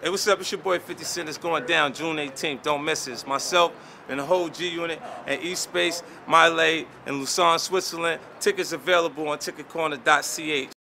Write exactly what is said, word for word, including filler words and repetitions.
Hey, what's up? It's your boy fifty Cent. It's going down June eighteenth. Don't miss it. It's myself and the whole G Unit and ESPACE, MALLEY, in Lausanne, Switzerland. Tickets available on ticket corner dot c h.